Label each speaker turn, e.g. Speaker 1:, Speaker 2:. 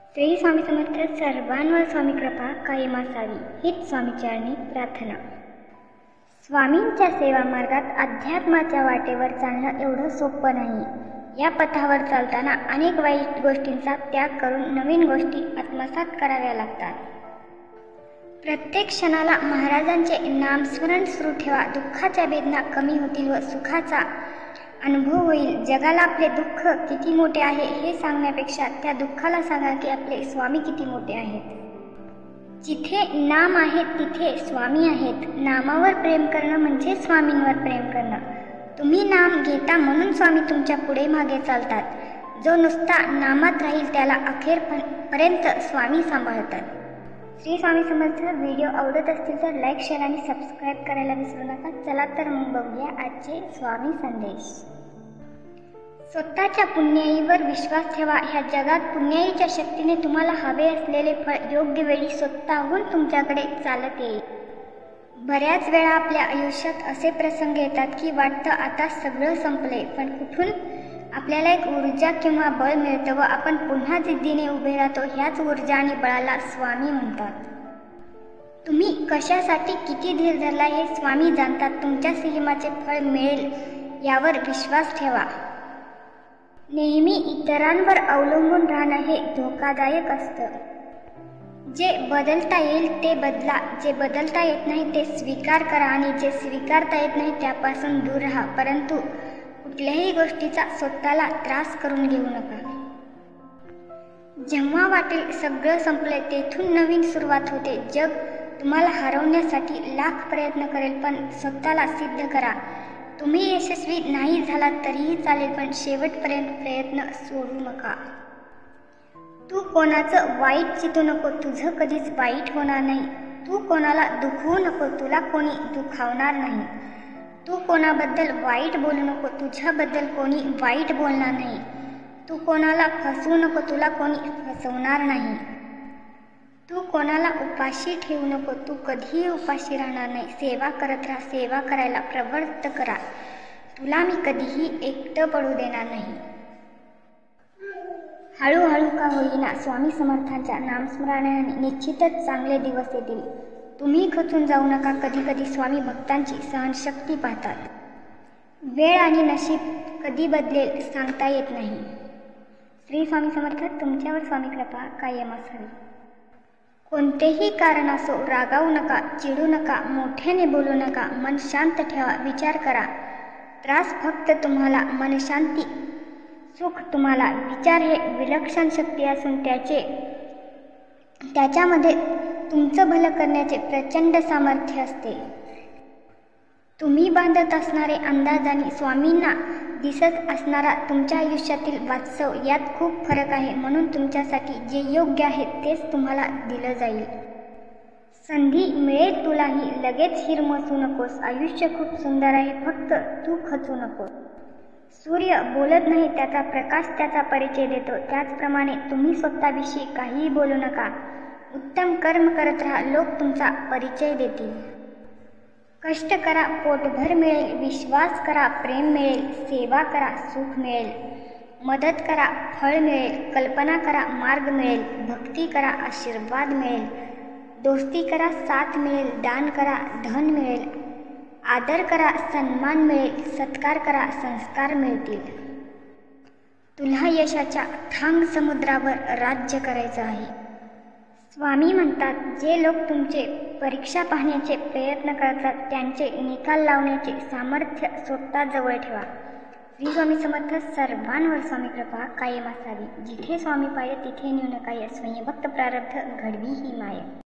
Speaker 1: श्री स्वामी समर्थ सर्वांवर स्वामी कृपा कायम असावी हीच स्वामीचरणी प्रार्थना। स्वामींच्या सेवा मार्गात अध्यात्माच्या वाटेवर चालणं एवढं सोपं नाही। या पथावर चालताना अनेक वाईट गोष्टींचा त्याग करून नवीन गोष्टी आत्मसात कराव्या लागतात। प्रत्येक क्षणाला महाराजांचे नामस्मरण सुरू ठेवा। दुःखाच्या वेदना कमी होतील व सुखाचा अनुभव होईल। जगाला आपले दुःख किती मोठे आहे हे सांगण्यापेक्षा त्या दुःखाला सांगा की आपले स्वामी किती मोठे आहेत। जिथे नाम आहे तिथे स्वामी आहेत। नामावर प्रेम करणं म्हणजे स्वामींवर प्रेम करणं। तुम्ही नाम घेता म्हणून स्वामी तुमच्या पुढे मागे चालतात। जो नुसता नामात राहील त्याला अखेरपर्यंत स्वामी सांभाळतात। श्री स्वामी समर्थ। व्हिडिओ आवडत असतील तर लाईक, शेअर आणि सबस्क्राईब करायला विसरू नका। चला तर मग बघूया आजचे स्वामी संदेश। स्वतःच्या पुण्याईवर विश्वास ठेवा। ह्या जगात पुण्याईच्या शक्तीने तुम्हाला हवे असलेले फळ योग्य वेळी स्वतःहून तुमच्याकडे चालत येईल। बऱ्याच वेळा आपल्या आयुष्यात असे प्रसंग येतात की वाटतं आता सगळं संपले, पण कुठून आपल्याला एक ऊर्जा किंवा बळ मिळतं व आपण पुन्हा जिद्दीने उभे राहतो। ह्याच ऊर्जा आणि बळाला स्वामी म्हणतात। तुम्ही कशासाठी किती धीर धरला हे स्वामी जाणतात। तुमच्या संयमाचे फळ मिळेल यावर विश्वास ठेवा। नेहमी इतरांवर अवलंबून राहणं हे धोकादायक असतं। जे बदलता येईल ते बदला, जे बदलता येत नाही ते स्वीकार करा आणि जे स्वीकारता येत नाही त्यापासून दूर राहा। परंतु कुठल्याही गोष्टीचा स्वतःला त्रास करून घेऊ नका। जेव्हा वाटेल सगळं संपलंय तेथून नवीन सुरुवात होते। जग तुम्हाला हरवण्यासाठी लाख प्रयत्न करेल, पण स्वतःला सिद्ध करा। तुम्ही यशस्वी नाही झालात तरीही चालेल, पण शेवटपर्यंत प्रयत्न सोडू नका। तू कोणाचं वाईट चितू नको, तुझं कधीच वाईट होणार नाही। तू कोणाला दुखवू नको, तुला कोणी दुखावणार नाही। तू कोणाबद्दल वाईट बोलू नको, तुझ्याबद्दल कोणी वाईट बोलणार नाही। तू कोणाला फसवू नको, तुला कोणी फसवणार नाही। तू कोणाला उपाशी ठेवू नको, तू कधीही उपाशी राहणार नाही। सेवा करत राहा, सेवा करायला प्रवृत्त करा। तुला मी कधीही एकटं पडू देणार नाही। हळूहळू का होईना स्वामी समर्थांच्या नामस्मरणाने निश्चितच चांगले दिवस येतील। तुम्ही खचून जाऊ नका। कधी कधी स्वामी भक्तांची सहनशक्ती पाहतात। वेळ आणि नशीब कधी बदलेल सांगता येत नाही। श्री स्वामी समर्थ। तुमच्यावर स्वामी कृपा कायम असावी। कोणतेही कारण असो रागावू नका, चिडू नका, मोठ्याने बोलू नका। मन शांत ठेवा, विचार करा। त्रास फक्त तुम्हाला, मनशांती सुख तुम्हाला। विचार हे विलक्षण शक्ती असून त्याच्यामध्ये तुमचं भलं करण्याचे प्रचंड सामर्थ्य असते। तुम्ही बांधत असणारे अंदाज आणि स्वामींना दिसत असणारा तुमच्या आयुष्यातील वास्तव यात खूप फरक आहे। म्हणून तुमच्यासाठी जे योग्य आहे तेच तुम्हाला दिलं जाईल। संधी मिळेल तुलाही, लगेच हिरमसू नकोस। आयुष्य खूप सुंदर आहे, फक्त तू खचू नकोस। सूर्य बोलत नाही, त्याचा प्रकाश त्याचा परिचय देतो। त्याचप्रमाणे तुम्ही स्वतःविषयी काहीही बोलू नका। उत्तम कर्म करत राहा, लोक तुमचा परिचय देतील। कष्ट करा, पोटभर मिळेल। विश्वास करा, प्रेम मिळेल। सेवा करा, सुख मिळेल। मदत करा, फळ मिळेल। कल्पना करा, मार्ग मिळेल। भक्ती करा, आशीर्वाद मिळेल। दोस्ती करा, साथ मिळेल। दान करा, धन मिळेल। आदर करा, सन्मान मिळेल। सत्कार करा, संस्कार मिळतील। तुला यशाच्या थांग समुद्रावर राज्य करायचं आहे। स्वामी म्हणतात, जे लोक तुमचे परीक्षा पाहण्याचे प्रयत्न करतात त्यांचे निकाल लावण्याचे सामर्थ्य स्वतः जवळ ठेवा। श्री स्वामी समर्थ। सर्वांवर स्वामी कृपा कायम असावी। जिथे स्वामी पाय तिथे न्यून काय, स्वयंभक्त प्रारब्ध घडवी ही माय।